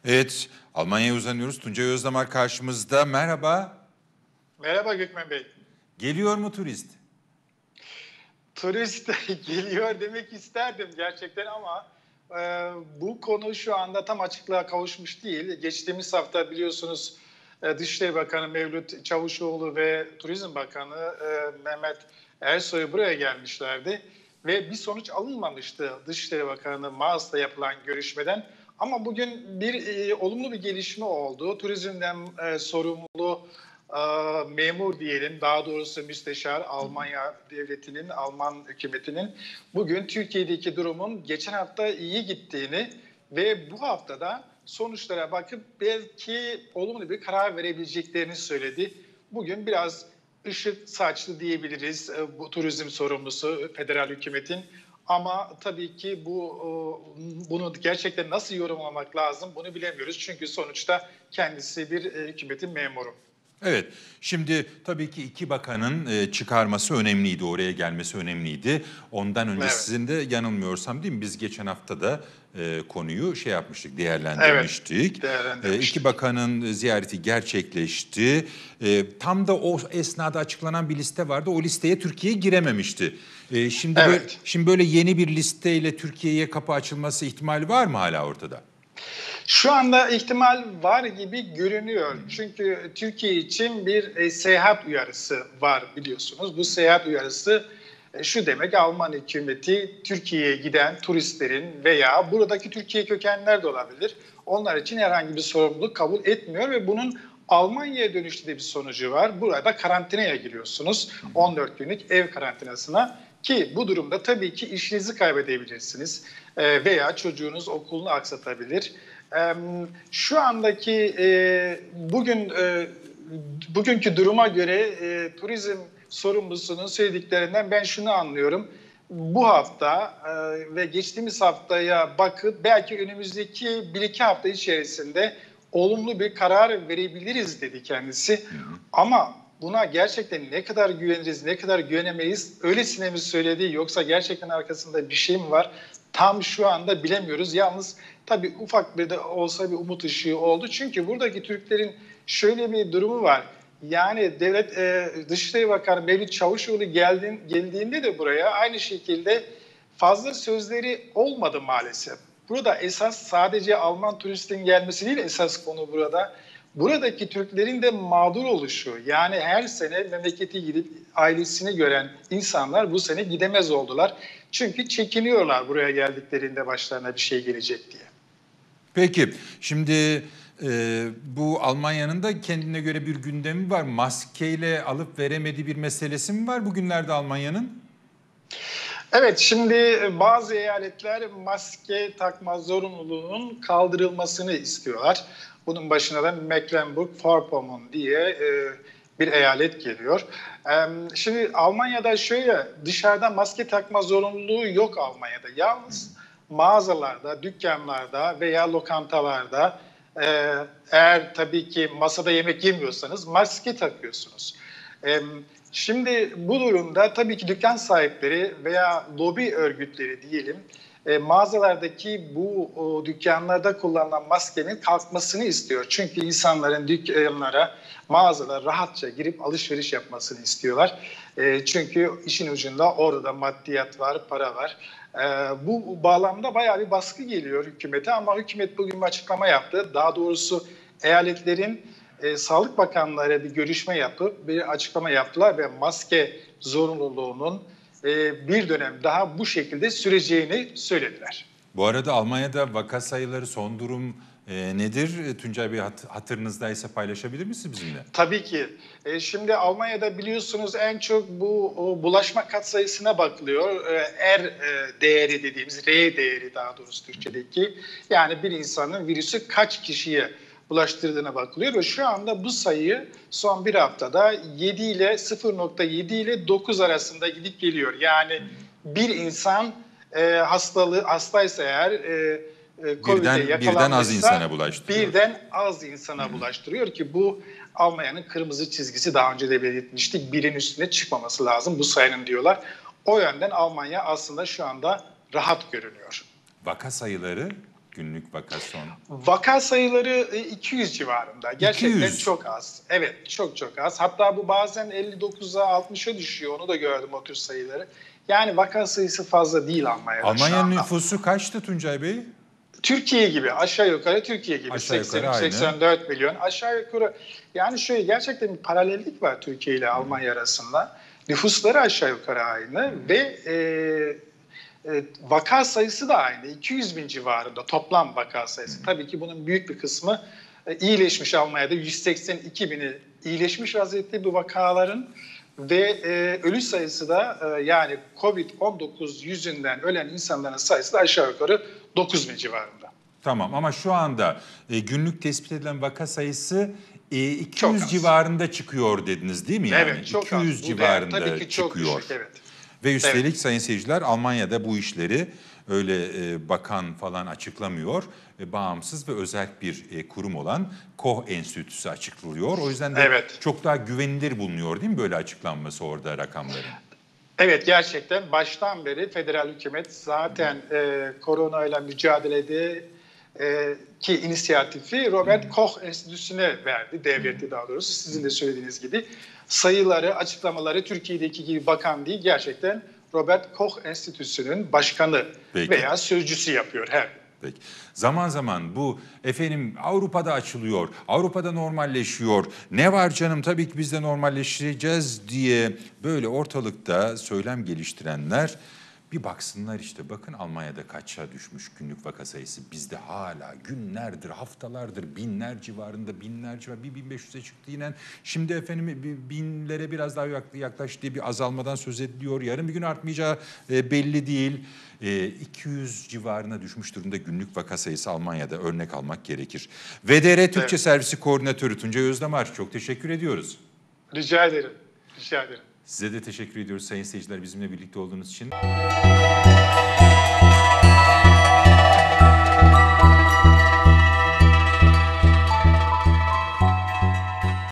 Evet, Almanya'ya uzanıyoruz. Tuncay Özdamar karşımızda. Merhaba. Merhaba Gökmen Bey. Geliyor mu turist? Turist geliyor demek isterdim gerçekten ama bu konu şu anda tam açıklığa kavuşmuş değil. Geçtiğimiz hafta biliyorsunuz Dışişleri Bakanı Mevlüt Çavuşoğlu ve Turizm Bakanı Mehmet Ersoy buraya gelmişlerdi. Ve bir sonuç alınmamıştı Dışişleri Bakanı Maas'la yapılan görüşmeden. Ama bugün olumlu bir gelişme oldu. Turizmden sorumlu memur diyelim, daha doğrusu müsteşar Almanya devletinin, Alman hükümetinin bugün Türkiye'deki durumun geçen hafta iyi gittiğini ve bu haftada sonuçlara bakıp belki olumlu bir karar verebileceklerini söyledi. Bugün biraz ışık saçlı diyebiliriz bu turizm sorumlusu federal hükümetin. Ama tabii ki bunu gerçekten nasıl yorumlamak lazım bunu bilemiyoruz. Çünkü sonuçta kendisi bir hükümetin memuru. Evet, şimdi tabii ki iki bakanın çıkarması önemliydi, oraya gelmesi önemliydi. Ondan önce Evet. sizin de yanılmıyorsam değil mi? Biz geçen hafta da konuyu şey yapmıştık, Evet, değerlendirmiştik. İki değerlendirmiştik. bakanın ziyareti gerçekleşti. Tam da o esnada açıklanan bir liste vardı. O listeye Türkiye girememişti. Evet. Şimdi böyle yeni bir listeyle Türkiye'ye kapı açılması ihtimali var mı hala ortada? Şu anda ihtimal var gibi görünüyor. Çünkü Türkiye için bir seyahat uyarısı var biliyorsunuz. Bu seyahat uyarısı şu demek: Alman hükümeti Türkiye'ye giden turistlerin veya buradaki Türkiye kökenler de olabilir, onlar için herhangi bir sorumluluk kabul etmiyor ve bunun Almanya'ya dönüşte de bir sonucu var. Burada karantinaya giriyorsunuz. 14 günlük ev karantinasına, ki bu durumda tabii ki işinizi kaybedebilirsiniz veya çocuğunuz okulunu aksatabilir. Şu andaki bugünkü duruma göre turizm sorumlusunun söylediklerinden ben şunu anlıyorum. Bu hafta ve geçtiğimiz haftaya bakıp belki önümüzdeki 1-2 hafta içerisinde olumlu bir karar verebiliriz dedi kendisi. Ama buna gerçekten ne kadar güveniriz, ne kadar güvenemeyiz, öylesine mi söyledi yoksa gerçekten arkasında bir şey mi var? Tam şu anda bilemiyoruz. Yalnız tabii ufak bir de olsa bir umut ışığı oldu. Çünkü buradaki Türklerin şöyle bir durumu var. Yani devlet Dışişleri Bakanı Mevlüt Çavuşoğlu geldiğinde de buraya aynı şekilde fazla sözleri olmadı maalesef. Burada esas sadece Alman turistin gelmesi değil, esas konu burada. Buradaki Türklerin de mağdur oluşu. Yani her sene memleketi gidip ailesini gören insanlar bu sene gidemez oldular. Çünkü çekiniyorlar buraya geldiklerinde başlarına bir şey gelecek diye. Peki, şimdi bu Almanya'nın da kendine göre bir gündemi var. Maskeyle alıp veremediği bir meselesi mi var bugünlerde Almanya'nın? Evet, şimdi bazı eyaletler maske takma zorunluluğunun kaldırılmasını istiyorlar. Bunun başına da Mecklenburg-Vorpommern diye bir eyalet geliyor. Şimdi Almanya'da şöyle, dışarıda maske takma zorunluluğu yok Almanya'da. Yalnız mağazalarda, dükkanlarda veya lokantalarda eğer tabii ki masada yemek yemiyorsanız maske takıyorsunuz. Şimdi bu durumda tabii ki dükkan sahipleri veya lobi örgütleri diyelim, mağazalardaki bu dükkanlarda kullanılan maskenin kalkmasını istiyor. Çünkü insanların dükkanlara, mağazalara rahatça girip alışveriş yapmasını istiyorlar. Çünkü işin ucunda orada maddiyat var, para var. Bu bağlamda bayağı bir baskı geliyor hükümete, ama hükümet bugün bir açıklama yaptı. Daha doğrusu eyaletlerin Sağlık Bakanları bir görüşme yapıp bir açıklama yaptılar ve maske zorunluluğunun bir dönem daha bu şekilde süreceğini söylediler. Bu arada Almanya'da vaka sayıları, son durum nedir? Tuncay Bey, hatırınızdaysa paylaşabilir misiniz bizimle? Tabii ki. Şimdi Almanya'da biliyorsunuz en çok bu bulaşma katsayısına bakılıyor. Değeri dediğimiz, R değeri daha doğrusu Türkçedeki. Yani bir insanın virüsü kaç kişiye bulaştırdığına bakılıyor ve şu anda bu sayı son bir haftada 0.7 ile 9 arasında gidip geliyor. Yani bir insan hastaysa eğer, Covid'e Birden az insana yakalandıysa bulaştırıyor. birden az insana bulaştırıyor ki bu Almanya'nın kırmızı çizgisi, daha önce de belirtmiştik. Birin üstüne çıkmaması lazım bu sayının diyorlar. O yönden Almanya aslında şu anda rahat görünüyor. Vaka sayıları? günlük vaka son? Vaka sayıları 200 civarında. Gerçekten 200. çok az. Evet, çok az. Hatta bu bazen 59'a 60'a düşüyor. Onu da gördüm, o tür sayıları. Yani vaka sayısı fazla değil Almanya'da şu Almanya'nın anda. nüfusu kaçtı Tuncay Bey? Türkiye gibi, aşağı yukarı Türkiye gibi. Aşağı yukarı 84 milyon. Aşağı yukarı, yani şöyle, gerçekten bir paralellik var Türkiye ile Almanya arasında. Nüfusları aşağı yukarı aynı ve vaka sayısı da aynı. 200 bin civarında toplam vaka sayısı. Tabii ki bunun büyük bir kısmı iyileşmiş. Almanya'da 182 bini iyileşmiş vaziyette bu vakaların ve ölü sayısı da yani Covid-19 yüzünden ölen insanların sayısı da aşağı yukarı 9 bin civarında. Tamam, ama şu anda günlük tespit edilen vaka sayısı Çok 200 az. civarında çıkıyor dediniz değil mi yani? Evet, çok 200 az. Bu civarında değer tabii ki çok çıkıyor. düşük, evet. Ve üstelik sayın seyirciler, Almanya'da bu işleri öyle bakan falan açıklamıyor. Bağımsız ve özel bir kurum olan Koch Enstitüsü açıklıyor. O yüzden de çok daha güvenilir bulunuyor değil mi böyle açıklanması orada rakamların? Evet, gerçekten baştan beri federal hükümet zaten koronayla mücadelede ki inisiyatifi Robert Koch Enstitüsü'ne verdi, devletti daha doğrusu. Sizin de söylediğiniz gibi sayıları, açıklamaları Türkiye'deki gibi bakan değil, gerçekten Robert Koch Enstitüsü'nün başkanı veya sözcüsü yapıyor her gün. Peki. Zaman zaman bu efendim Avrupa'da açılıyor, Avrupa'da normalleşiyor. Ne var canım, tabii ki biz de normalleşeceğiz diye böyle ortalıkta söylem geliştirenler bir baksınlar işte, bakın Almanya'da kaça düşmüş günlük vaka sayısı. Bizde hala günlerdir, haftalardır binler civarında, binlerce var. 1500'e çıktı yine. Şimdi efendim binlere biraz daha yaklaştı diye bir azalmadan söz ediliyor. Yarın bir gün artmayacağı belli değil. 200 civarına düşmüş durumda günlük vaka sayısı Almanya'da, örnek almak gerekir. VDR Türkçe Servisi Koordinatörü Tuncay Özdamar, çok teşekkür ediyoruz. Rica ederim. Size de teşekkür ediyoruz sayın seyirciler, bizimle birlikte olduğunuz için.